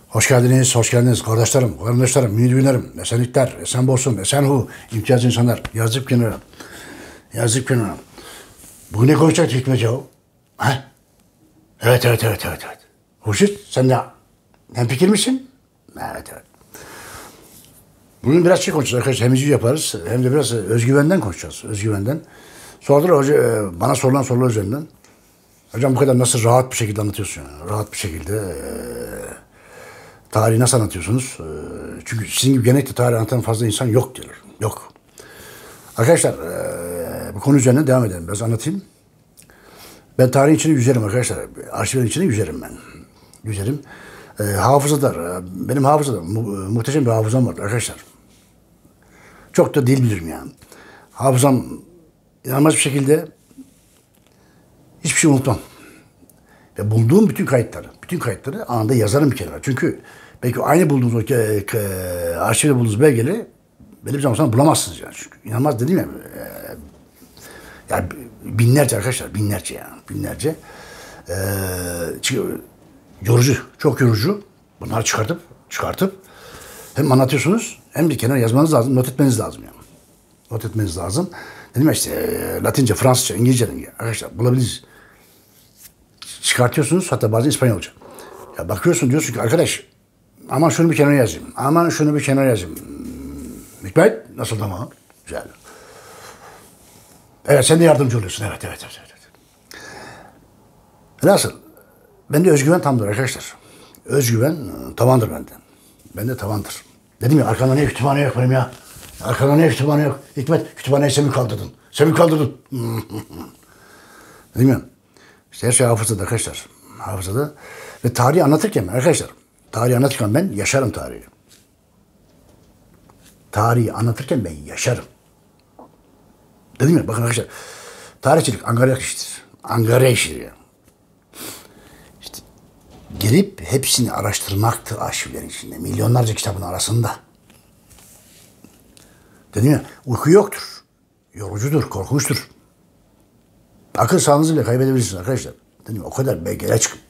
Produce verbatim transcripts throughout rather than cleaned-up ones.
Hoş geldiniz, hoş geldiniz kardeşlerim, kardeşlerim, müdürlerim, esenlikler, esen bolsun, esen hu, imtiyaz insanlar, yazıp kenara, yazıp kenara. Bugün ne konuşacaktık Hikmet Yahu? Ha? Evet, evet, evet, evet, evet. Hurşit, sen de hemfikir misin? Evet, evet. Bugün biraz şey konuşacağız arkadaşlar, hem müziği yaparız, hem de biraz özgüvenden konuşacağız, özgüvenden. Sordular hoca, bana sorulan sorular üzerinden. Hocam bu kadar nasıl rahat bir şekilde anlatıyorsun? Yani? Rahat bir şekilde... Ee, Tarihi nasıl anlatıyorsunuz? Çünkü sizin gibi genellikle tarih anlatan fazla insan yok diyorlar. Yok. Arkadaşlar bu konu üzerine devam edelim. Biraz anlatayım. Ben tarihin içine yüzerim arkadaşlar. Arşivlerin içine yüzerim ben. Yüzerim. E, hafızalar. Benim hafızada mu, muhteşem bir hafızam var arkadaşlar. Çok da dil bilirim yani. Hafızam inanılmaz bir şekilde hiçbir şey unutmam. Ve bulduğum bütün kayıtları, bütün kayıtları anında yazarım bir kenara. Çünkü belki aynı bulduğunuz o e, e, arşivde bulduğunuz belgeleri belli bir zaman sonra bulamazsınız yani. Çünkü inanılmaz dedim ya. E, yani binlerce arkadaşlar, binlerce yani, binlerce. E, çünkü yorucu, çok yorucu. Bunları çıkartıp, çıkartıp hem anlatıyorsunuz hem bir kenara yazmanız lazım, not etmeniz lazım yani. Not etmeniz lazım. Dedim ya işte e, Latince, Fransızca, İngilizce arkadaşlar bulabiliriz. Çıkartıyorsunuz hatta bazen İspanyolca. Ya bakıyorsun diyorsun ki arkadaş aman şunu bir kenara yazayım. Aman şunu bir kenara yazayım. Hikmet nasıl tamam? Güzel. Evet sen de yardımcı oluyorsun. Evet evet evet. evet. Nasıl? Bende özgüven tamdır arkadaşlar. Özgüven tavandır bende. Bende tavandır. Dedim ya arkanda ne kütüphane yok benim ya. Arkanda ne kütüphane yok. Hikmet kütüphaneyi sen mi kaldırdın? Sen mi kaldırdın? Dedim ya. İşte her şey hafızada arkadaşlar. Hafızada. Ve tarihi anlatırken arkadaşlar. Tarihi anlatırken ben yaşarım tarihi. Tarihi anlatırken ben yaşarım. Dedim ya bakın arkadaşlar. Tarihçilik angarya işidir. Angarya işidir ya. İşte gelip hepsini araştırmaktır arşivlerin içinde. Milyonlarca kitabın arasında. Dedim ya uyku yoktur. Yorucudur, korkunçtur. Akıl sağlığınızı bile kaybedebilirsiniz arkadaşlar. Dedim o kadar belgelere çıkın.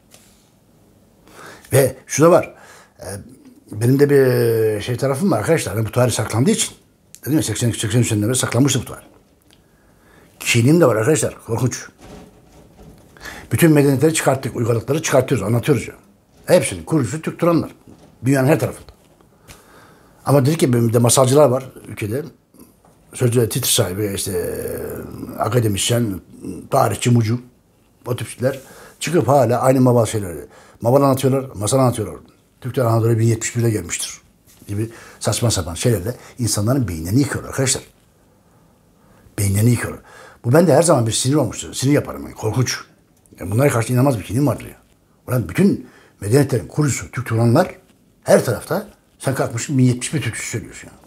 Ve şu da var. E, benim de bir şey tarafım var arkadaşlar. Yani bu tarih saklandığı için. Dedim ya seksen iki seksen üç seneden beri saklanmıştı bu tarih. Kişiliğim de var arkadaşlar. Korkunç. Bütün medeniyetleri çıkarttık. Uygarlıkları çıkartıyoruz. Anlatıyoruz ya. Hepsinin kurucusu Türk Turanlar. Dünyanın her tarafında. Ama dedik ki benim de masalcılar var ülkede. Sözde titre sahibi işte akademisyen, tarihçi, mucu o tipler çıkıp hala aynı mabal şeyleri. Mabal anlatıyorlar, masal anlatıyorlar. Türkler Anadolu'ya bin yetmiş birde gelmiştir gibi saçma sapan şeylerle insanların beynlerini yıkıyorlar arkadaşlar. Beynlerini yıkıyorlar. Bu bende her zaman bir sinir olmuştur. Sinir yaparım ben. Korkunç. Yani bunlara karşı inanılmaz bir kinim vardır ya. Ulan bütün medeniyetlerin kurucusu Türk Turanlar her tarafta sen kalkmışsın bin yetmiş bir türküsü söylüyorsun ya.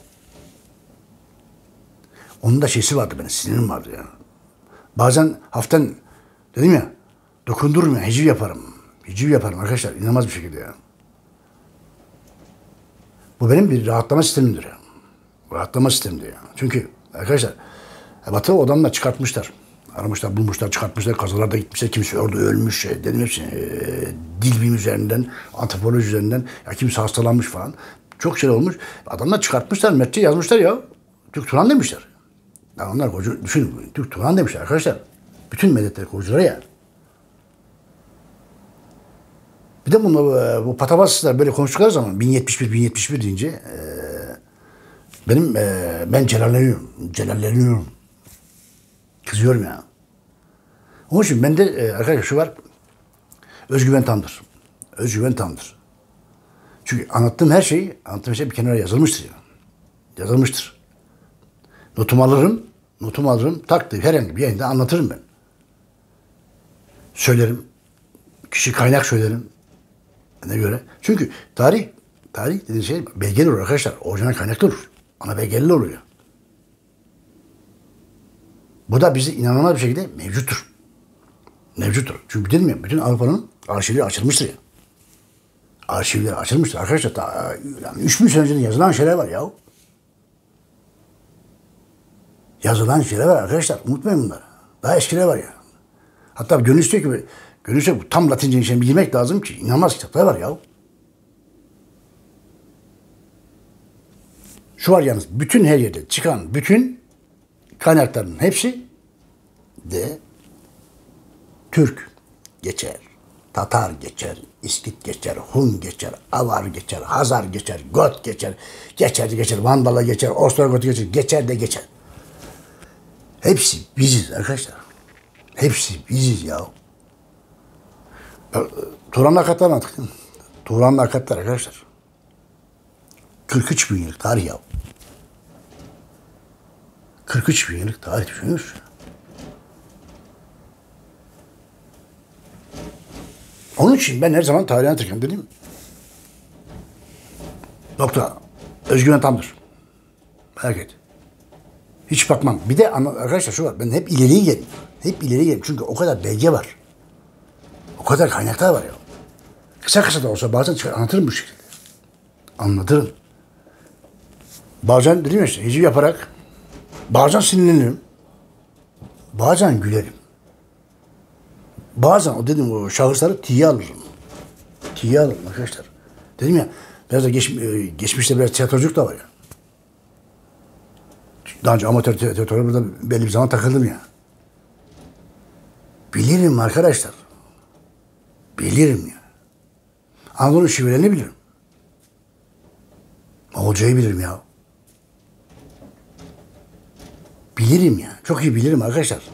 Onun da şeysi vardı benim, sinirim vardı ya. Bazen haften dedim ya, dokundururum ya, hiciv yaparım. Hiciv yaparım arkadaşlar, inanılmaz bir şekilde ya. Bu benim bir rahatlama sistemimdir ya. Rahatlama sistemimdir ya. Çünkü arkadaşlar, Batı odamla çıkartmışlar. Aramışlar, bulmuşlar, çıkartmışlar, kazılarda gitmişler. Kimisi orada ölmüş, dedim hepsini. E, dil bilim üzerinden, antropoloji üzerinden, ya kimisi hastalanmış falan. Çok şey olmuş. Adamlar çıkartmışlar, metçe yazmışlar ya. Türk Turan demişler. Yani onlar koca, düşünün, Türk Turan demişler arkadaşlar. Bütün medeniyetler kurucuları ya. Bir de bunu, bu patavatsızlar böyle konuştukları zaman bin yetmiş bir bin yetmiş bir deyince e, benim e, ben celalleniyorum. Celalleniyorum. Kızıyorum ya. Onun için bende e, arkadaşlar şu var. Özgüven tamdır. Özgüven tamdır. Çünkü anlattığım her şey, anlattığım şey bir kenara yazılmıştır ya. Yazılmıştır. Notumu alırım, notumu alırım, taktığı herhangi bir yayında anlatırım ben. Söylerim, kişi kaynak söylerim. Ne göre? Çünkü tarih, tarih dediğin şey belgeli olur arkadaşlar. Orijinal kaynaklı olur. Ana belgeli oluyor. Bu da bizi inanılmaz bir şekilde mevcuttur. Mevcuttur. Çünkü dedim ya, bütün Avrupa'nın arşivleri açılmıştır ya. Arşivleri açılmıştır. Arkadaşlar ta, yani üç bin sene önce yazılan şeyler var ya. Yazılan şeyler var arkadaşlar. Unutmayın bunları. Daha eskiler var ya. Hatta gönül istiyor ki, gönül istiyor ki tam Latince işini bilmek lazım ki. İnanılmaz kitaplar var ya. Şu var yalnız, bütün her yerde çıkan bütün kaynakların hepsi de Türk geçer, Tatar geçer, İskit geçer, Hun geçer, Avar geçer, Hazar geçer, Got geçer, geçer de geçer, Vandala geçer, Ostrogot geçer, geçer de geçer. Hepsi biziz arkadaşlar. Hepsi biziz ya. Turan'ın akatlar anlattık değil mi? Turan'ın akatlar arkadaşlar. kırk üç bin yıllık tarih ya. kırk üç bin yıllık tarih düşünüyor musun? Onun için ben her zaman tarihe anlatırken dedim. Nokta. Özgüven tamdır. Merak et. Hiç bakmam. Bir de arkadaşlar şu var. Ben hep ileriye geldim. Hep ileriye geldim. Çünkü o kadar belge var. O kadar kaynaklar var ya. Kısa kısa da olsa bazen çıkar anlatırım bu şekilde. Anlatırım. Bazen dedim ya işte hiciv yaparak bazen sinirlenirim. Bazen gülerim. Bazen o dedim o şahısları tiye alırım. Tiye alırım arkadaşlar. Dedim ya biraz da geç, geçmişte biraz tiyatroculuk da var ya. Daha önce amatör tiyatroya burada belli bir zaman takıldım ya. Bilirim arkadaşlar. Bilirim ya. Anadolu şivelerini bilirim. Hocayı bilirim ya. Bilirim ya. Çok iyi bilirim arkadaşlar.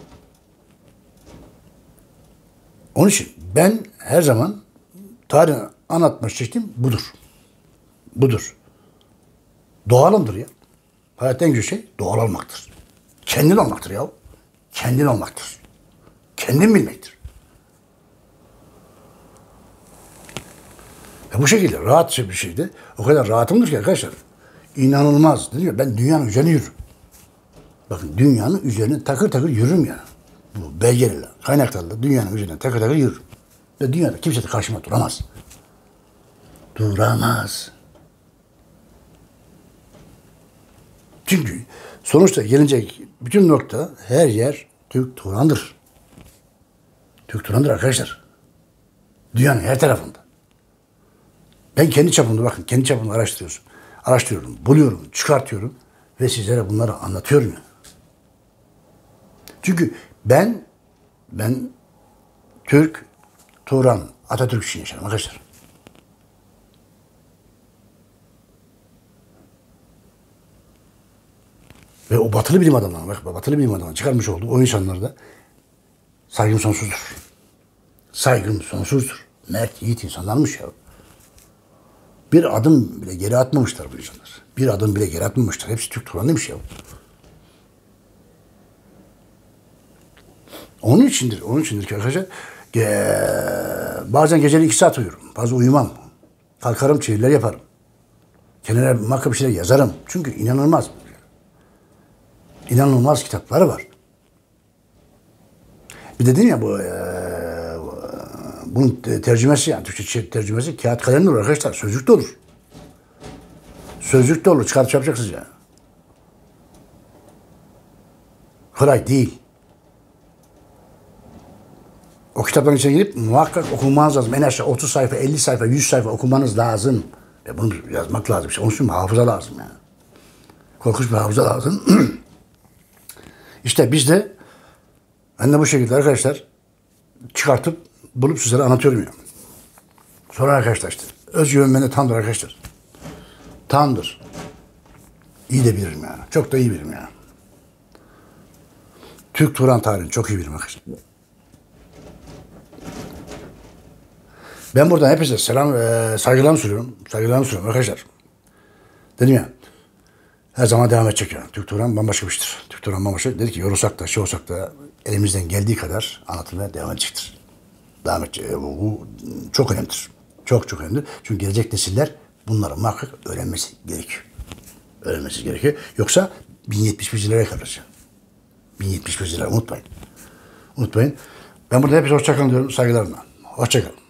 Onun için ben her zaman tarih anlatma şeklim budur. Budur. Doğalımdır ya. Hayatta en güzel şey doğal olmaktır. Kendin olmaktır ya. Kendin olmaktır. Kendin bilmektir. Ve bu şekilde rahatça bir şeyde o kadar rahatımdır ki arkadaşlar. İnanılmaz. Dedim ya ben dünyanın üzerine yürürüm. Bakın dünyanın üzerine takır takır yürürüm ya. Bu belgelerle, kaynaklarla dünyanın üzerine takır takır yürürüm. Ve dünyada kimse de karşıma duramaz. Duramaz. Çünkü sonuçta gelecek bütün nokta her yer Türk Turan'dır. Türk Turan'dır arkadaşlar. Dünyanın her tarafında. Ben kendi çapımda bakın kendi çapımda araştırıyorum. Araştırıyorum, buluyorum, çıkartıyorum ve sizlere bunları anlatıyorum. Çünkü ben ben Türk Turan Atatürk için yaşarım arkadaşlar. Ve o batılı bilim adamlarına, bak batılı bilim adamlarına çıkarmış olduğu o insanlarda saygım sonsuzdur. Saygım sonsuzdur. Mert, yiğit insanlarmış ya. Bir adım bile geri atmamışlar bu insanlar. Bir adım bile geri atmamışlar. Hepsi Türk Turan'ıymış ya. Onun içindir, onun içindir ki arkadaşlar ge- bazen geceli iki saat uyurum. Fazla uyumam. Kalkarım, çeviriler yaparım. Kenara marka bir şeyler yazarım. Çünkü inanılmaz. İnanılmaz kitapları var. Bir de dedim ya bu e, bunun tercümesi yani Türkçe tercümesi kağıt kalemle olur arkadaşlar. Sözlük de olur. Sözlük de olur. Çıkartıp yapacaksınız yani. Kolay değil. O kitapların içine girip muhakkak okumanız lazım. En aşağı otuz sayfa, elli sayfa, yüz sayfa okumanız lazım. Ve bunu yazmak lazım. İşte onun için hafıza lazım yani. Korkunç bir hafıza lazım. İşte biz de ben de bu şekilde arkadaşlar çıkartıp bulup sizlere anlatıyorum ya. Sonra arkadaşlar işte özgüven bende tamdır arkadaşlar. Tamdır. İyi de bilirim yani. Çok da iyi bilirim yani. Türk Turan tarihini çok iyi bilirim arkadaşlar. Ben buradan hepinize selam, e, saygılarımı sunuyorum. Saygılarımı sunuyorum arkadaşlar. Dedim ya, her zaman devam edecek yani. Türk Turan bambaşka bir şeydir. Türk Turan bambaşka. Dedi ki yorulsak da, şey olsak da elimizden geldiği kadar anlatılmaya devam edecektir. Devam edecek. Bu, bu çok önemlidir. Çok çok önemlidir. Çünkü gelecek nesiller bunları muhakkak öğrenmesi gerekiyor. Öğrenmesi gerekiyor. Yoksa bin yetmiş bir liraya kalır. bin yetmiş bir lira unutmayın. Unutmayın. Ben burada hepinize hoşçakalın diyorum saygılarımla. Hoşçakalın.